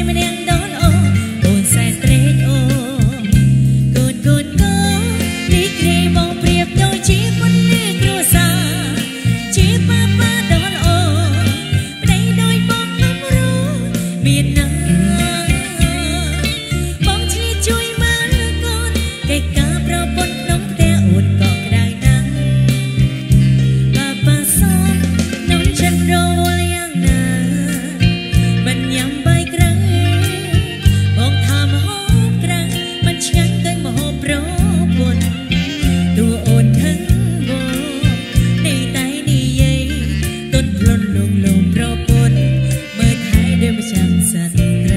ម្នាក់ដនអូអូនសែនត្រេកអូកូនកូនកូនេះគ្រាបងប្រៀបដូចជាពន្លឺគ្រួសារជាប៉ាប៉ាដនអូប្តីដោយបងខ្ញុំរស់មានណាបងឆ្លៀតជួយមើលកូនកិច្ចការប្រពន្ធក្នុងផ្ទះអូនក៏ក្តៅណាស់ប៉ាប៉ាសូមនំចិនរវល់យ៉ាងណាមិនញ៉ាំបាយក្រាំងបងថាម្ហូបក្រាំងមិនឆ្ងាញ់ដូចម្ហូបប្រពន្ធតួអូនថឹងបងនេះតែនិយាយទុនភ្លុនលងលងប្រពន្ធមើលថែដូចម្ចាស់សត្រី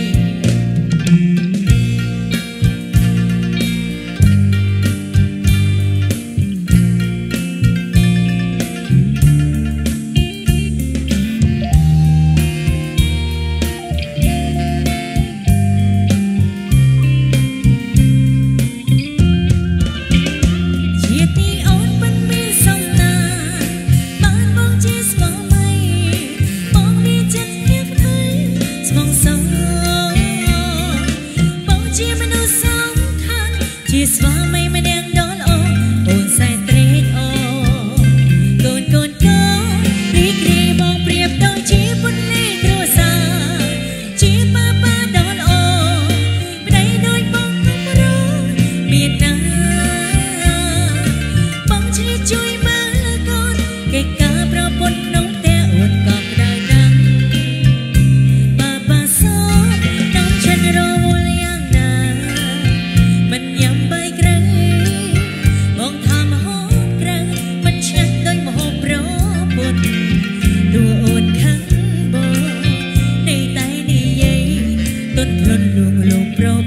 ជាស្វាមីម្នាក់ដនអូអូនសែនត្រេកអូកូនកូនកូនេះគ្រាបងប្រៀបដូចជាពន្លឺគ្រួសារជាប៉ាប៉ាដនអូប្តីដូចបងខ្ញុំរស់មានណាបងឆ្លៀតជួយមើលកូនកិច្ចការប្រពន្ធក្នុងផ្ទះអូនក៏ក្តៅណាស់ប៉ាប៉ាសូមតាមចិនរវល់យ៉ាងណាមិនញ៉ាំបាយក្រាំងបងថាម្ហូបក្រាំងមិនឆ្ងាញ់ដូចម្ហូបប្រពន្ធតួអូនខាងបងនេះតែនិយាយទុនភ្លុនលួងលងប្រ